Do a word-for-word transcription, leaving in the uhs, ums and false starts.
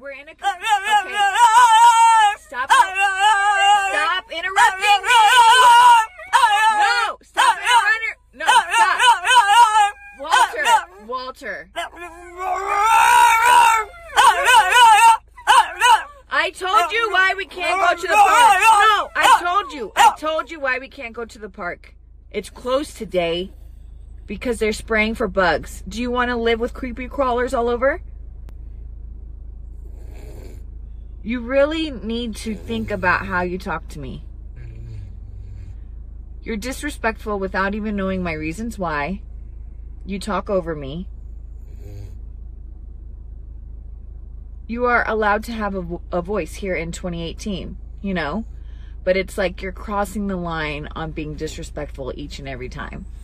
We're in a... Okay. Stop. Stop interrupting me. No. Stop interrupting. No, stop. Walter. Walter. I told you why we can't go to the park. No, I told you. I told you why we can't go to the park. It's closed today because they're spraying for bugs. Do you want to live with creepy crawlers all over? You really need to think about how you talk to me. You're disrespectful without even knowing my reasons why. You talk over me. You are allowed to have a, vo- a voice here in twenty eighteen, you know? But it's like you're crossing the line on being disrespectful each and every time.